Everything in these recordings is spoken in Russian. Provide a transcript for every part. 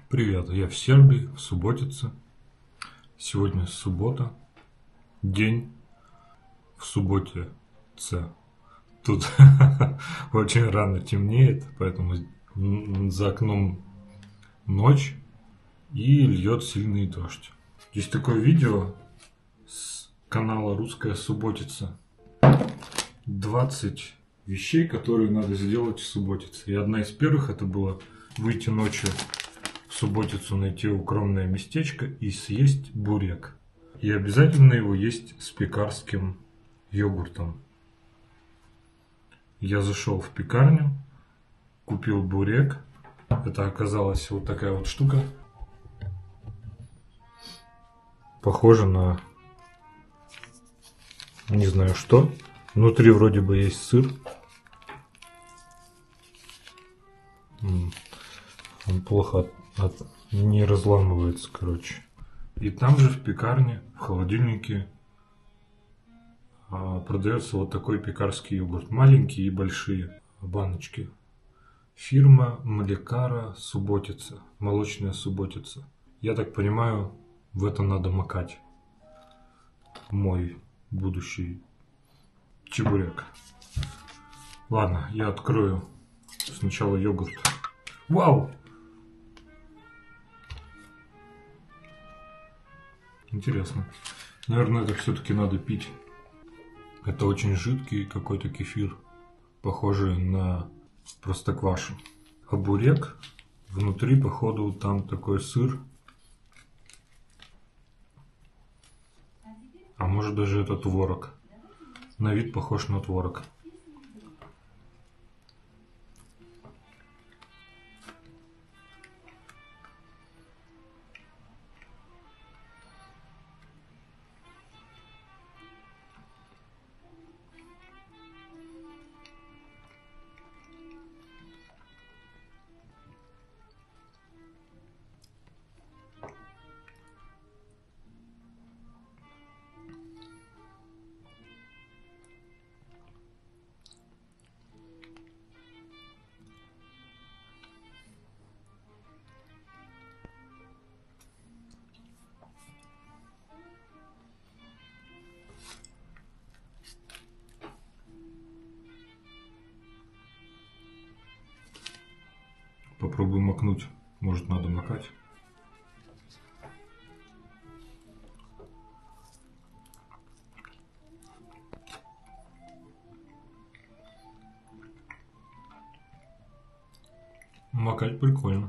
Привет, я в Сербии, в Суботице. Сегодня суббота, день в Суботе. Тут очень рано темнеет, поэтому за окном ночь и льет сильный дождь. Есть такое видео с канала «Русская Суботица». 20 вещей, которые надо сделать в Суботице. И одна из первых это было выйти ночью в Суботицу, найти укромное местечко и съесть бурек. И обязательно его есть с пекарским йогуртом. Я зашел в пекарню, купил бурек. Это оказалась вот такая вот штука. Похоже на не знаю что. Внутри вроде бы есть сыр. Он плохо не разламывается, короче. И там же в пекарне, в холодильнике продается вот такой пекарский йогурт. Маленькие и большие баночки. Фирма Млекара Суботица. Молочная Суботица. Я так понимаю, в это надо макать мой будущий чебурек. Ладно, я открою сначала йогурт. Вау! Интересно. Наверное, это все-таки надо пить. Это очень жидкий какой-то кефир, похожий на простоквашу. А бурек внутри, походу, там такой сыр. А может даже это творог. На вид похож на творог. Попробую макнуть. Может, надо макать. Макать прикольно.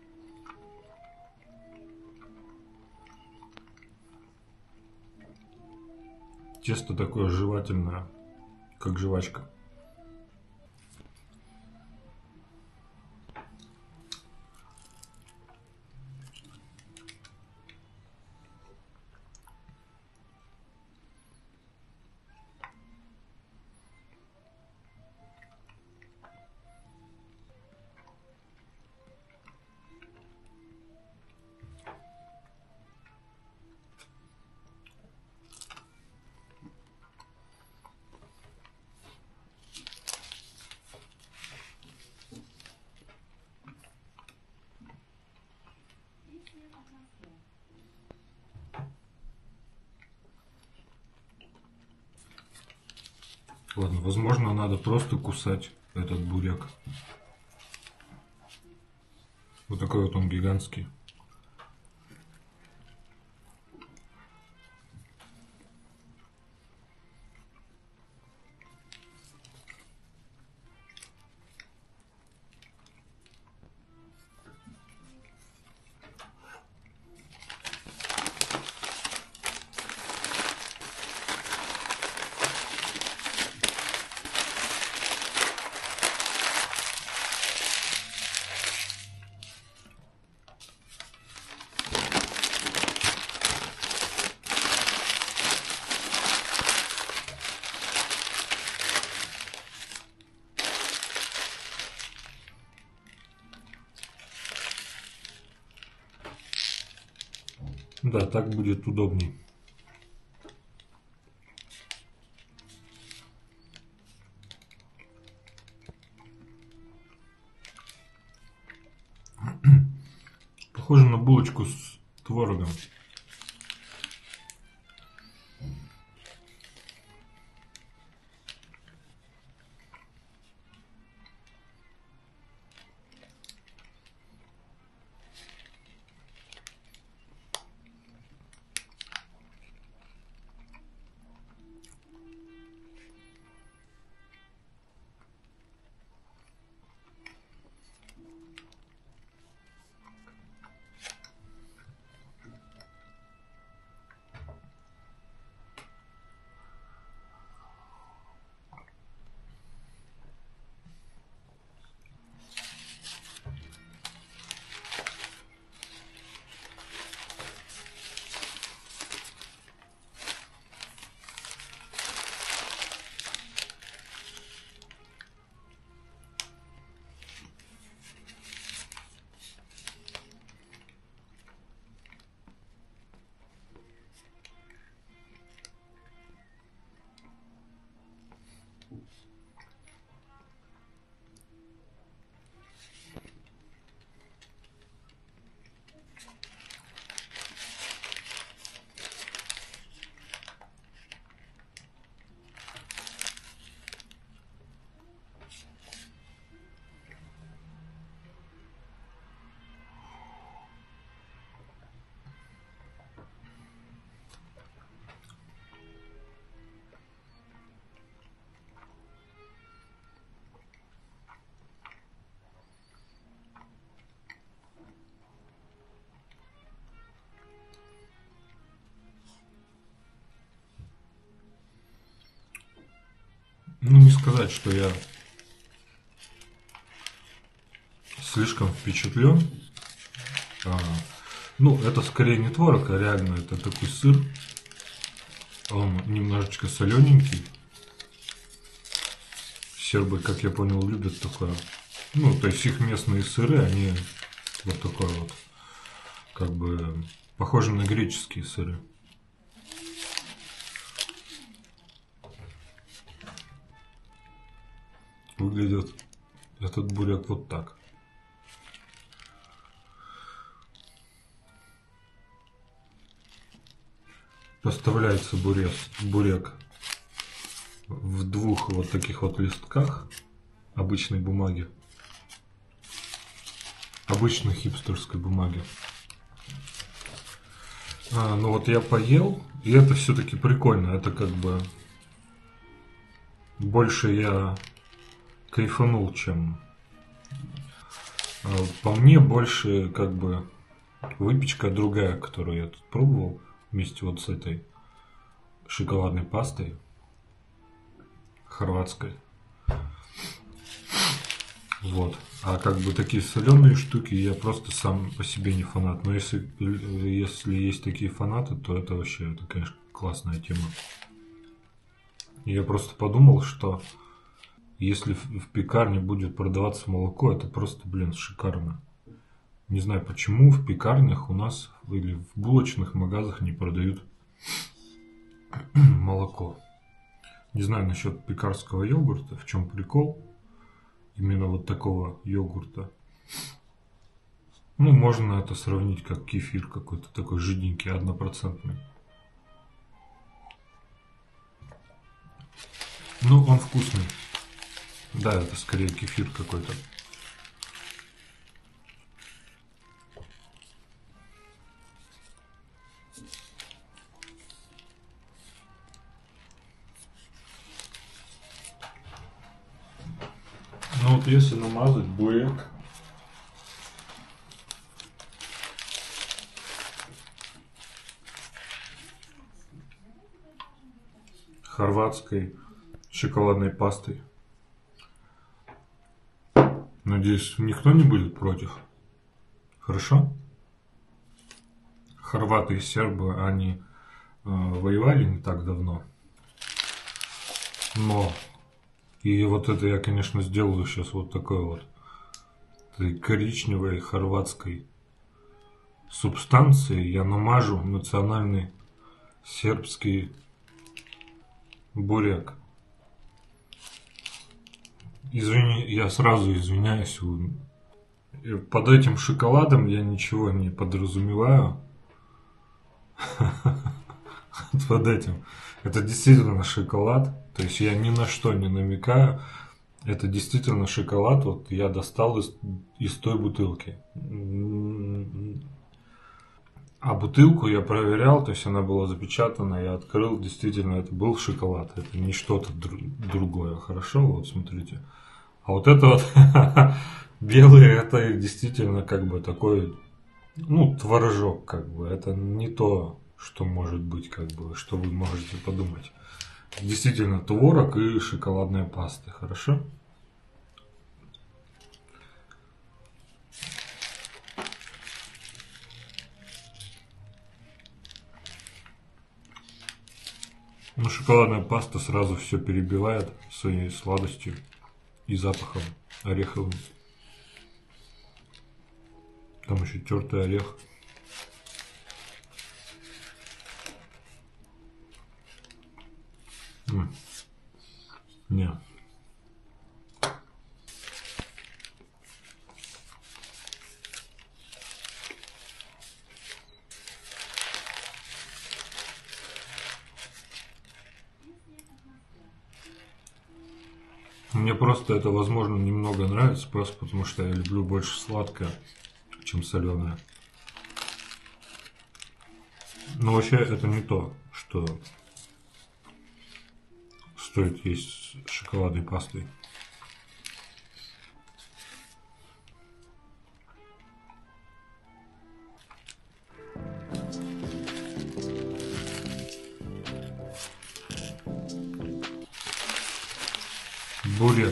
Тесто такое жевательное, как жвачка. Ладно, возможно, надо просто кусать этот бурек. Вот такой вот он гигантский. Да, так будет удобней. Похоже на булочку с творогом. Ну, не сказать, что я слишком впечатлен. Ну, это скорее не творог, а реально это такой сыр. Он немножечко солененький. Сербы, как я понял, любят такое. Ну, то есть их местные сыры, они вот такой вот, как бы, похожи на греческие сыры. Выглядит этот буряк вот так. Поставляется буряк в двух вот таких вот листках обычной бумаги. Обычной хипстерской бумаги. Ну вот я поел, и это все-таки прикольно. Это как бы больше я кайфанул, чем... По мне больше как бы выпечка другая, которую я тут пробовал вместе вот с этой шоколадной пастой хорватской. Вот. А как бы такие соленые штуки я просто сам по себе не фанат. Но если есть такие фанаты, то это вообще, это, конечно, классная тема. И я просто подумал, что если в пекарне будет продаваться молоко, это просто, блин, шикарно. Не знаю, почему в пекарнях у нас или в булочных магазах не продают молоко. Не знаю насчет пекарского йогурта, в чем прикол. Именно вот такого йогурта. Ну, можно это сравнить как кефир какой-то такой жиденький, 1%. Ну, он вкусный. Да, это скорее кефир какой-то. Ну вот если намазать буряк хорватской шоколадной пастой, надеюсь, никто не будет против. Хорошо? Хорваты и сербы, они воевали не так давно. Но и вот это я, конечно, сделаю сейчас вот такой вот этой коричневой хорватской субстанции. Я намажу национальный сербский буряк. Извини, я сразу извиняюсь у И под этим шоколадом я ничего не подразумеваю. Под этим. Это действительно шоколад. То есть я ни на что не намекаю. Это действительно шоколад. Вот я достал из той бутылки. А бутылку я проверял, то есть она была запечатана, я открыл, действительно это был шоколад, это не что-то другое, хорошо, вот смотрите. А вот это вот белый, это действительно как бы такой, ну, творожок, как бы, это не то, что может быть, как бы, что вы можете подумать. Действительно творог и шоколадная паста, хорошо? Ну, шоколадная паста сразу все перебивает своей сладостью и запахом ореховым. Там еще тертый орех. Не. Мне просто это, возможно, немного нравится, просто потому что я люблю больше сладкое, чем соленое. Но вообще это не то, что стоит есть с шоколадной пастой. Бурек.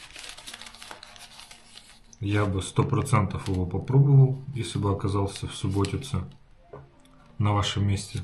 Я бы 100% его попробовал, если бы оказался в Субботице на вашем месте.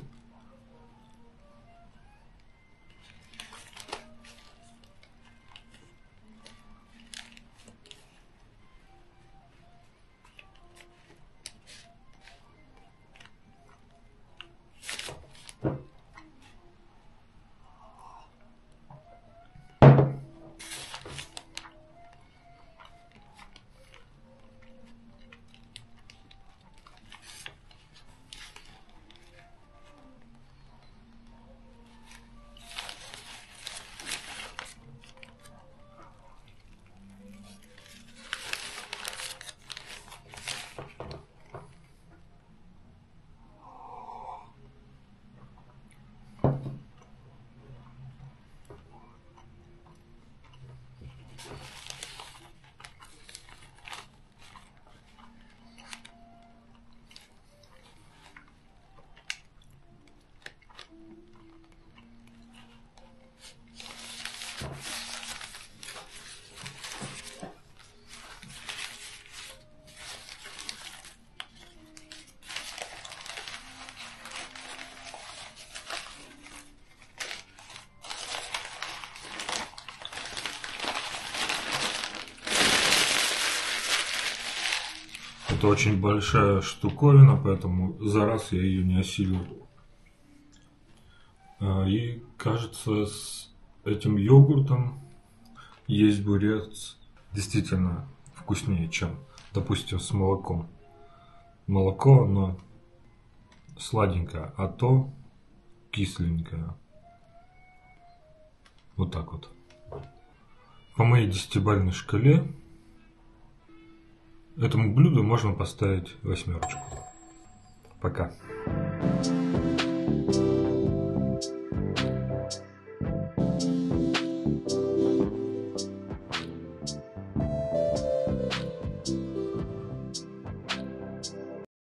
Это очень большая штуковина, поэтому за раз я ее не осилил. И кажется, с этим йогуртом есть бурец действительно вкуснее, чем, допустим, с молоком. Молоко, оно сладенькое, а то кисленькое. Вот так вот. По моей 10-бальной шкале этому блюду можно поставить 8. Пока.